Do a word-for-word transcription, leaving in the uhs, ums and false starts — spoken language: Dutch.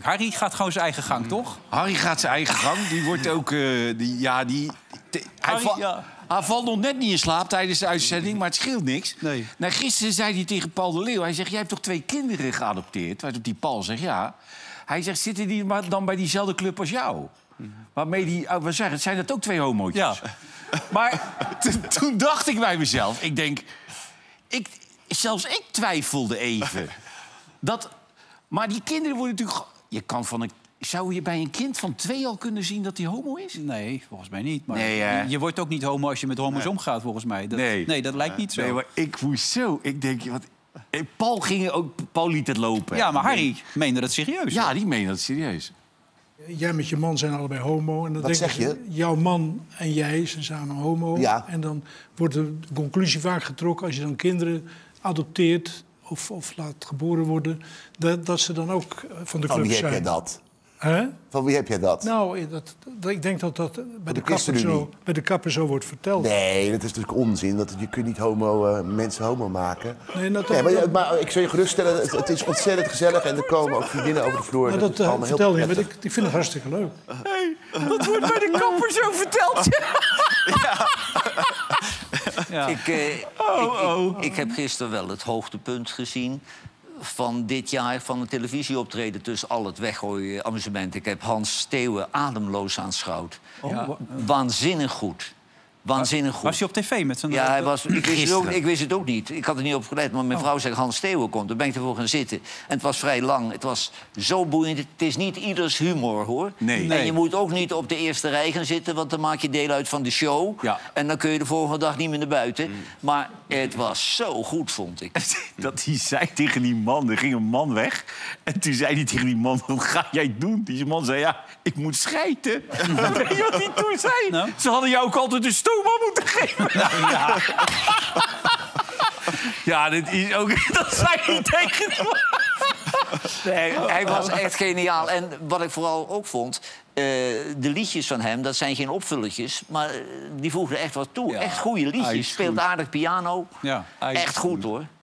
Harry gaat gewoon zijn eigen gang, toch? Harry gaat zijn eigen gang. Die wordt ook... Uh, die, ja, die, te, hij, Harry, va ja. hij valt nog net niet in slaap tijdens de uitzending, maar het scheelt niks. Nee. Nou, gisteren zei hij tegen Paul de Leeuw... Hij zegt, jij hebt toch twee kinderen geadopteerd? Waarop die Paul zegt, ja. Hij zegt, zitten die dan bij diezelfde club als jou? Waarmee die... Oh, we zeggen, zijn dat ook twee homootjes? Ja. Maar toen dacht ik bij mezelf... Ik denk... Ik, zelfs ik twijfelde even. Dat, maar die kinderen worden natuurlijk... Je kan van een, zou je bij een kind van twee al kunnen zien dat hij homo is? Nee, volgens mij niet. Maar Nee, uh... je, je wordt ook niet homo als je met homo's nee. omgaat, volgens mij. Dat, nee. nee, dat lijkt niet zo. Nee, maar ik moest zo... Ik denk... Wat, Paul, ging ook, Paul liet het lopen. Ja, maar Harry meende dat serieus. Ja, die meende dat serieus. Jij met je man zijn allebei homo. En dan Wat denk zeg je? ik, jouw man en jij zijn samen homo. Ja. En dan wordt de conclusie vaak getrokken... als je dan kinderen adopteert of, of laat geboren worden... Dat, dat ze dan ook van de club zijn. Van wie heb jij dat? Hè? Van wie heb jij dat? Nou, dat, dat, ik denk dat dat bij de, de kapper zo, bij de kapper zo wordt verteld. Nee, dat is natuurlijk onzin. Dat, je kunt niet homo, uh, mensen homo maken. Nee, dat, nee, maar, dat, maar ik zou je geruststellen, het, het is ontzettend gezellig... en er komen ook vriendinnen over de vloer. Maar dat, dat uh, vertel je, maar ik, ik vind het hartstikke leuk. Hey, dat wordt bij de kapper zo verteld. Ja. Ja. Ik, uh, oh, oh. Ik, ik, ik heb gisteren wel het hoogtepunt gezien... van dit jaar, van een televisieoptreden tussen al het weggooien amusement. Ik heb Hans Steeuwen ademloos aanschouwd. Oh, ja. Waanzinnig goed. Waanzinnig goed. Was hij op tv met zijn... Ja, hij was, ik, wist het ook, ik wist het ook niet. Ik had er niet op gelet, maar mijn oh. vrouw zegt Hans Steeuwen komt. Daar ben ik ervoor gaan zitten. En het was vrij lang. Het was zo boeiend. Het is niet ieders humor, hoor. Nee. En nee. je moet ook niet op de eerste rij gaan zitten... want dan maak je deel uit van de show. Ja. En dan kun je de volgende dag niet meer naar buiten. Mm. Maar het was zo goed, vond ik. Dat hij zei tegen die man, er ging een man weg... en toen zei hij tegen die man, wat ga jij doen? Die man zei, ja, ik moet schijten. Weet je wat hij toen zei? Nou? Ze hadden jou ook altijd een stoma moeten geven. Ja, ja dit is ook... Dat zei hij tegen hem. Nee, hij was echt geniaal. En wat ik vooral ook vond... Uh, de liedjes van hem, dat zijn geen opvulletjes... maar uh, die voegden echt wat toe. Ja, echt goede liedjes. Speelt aardig piano. Ja, echt goed, hoor.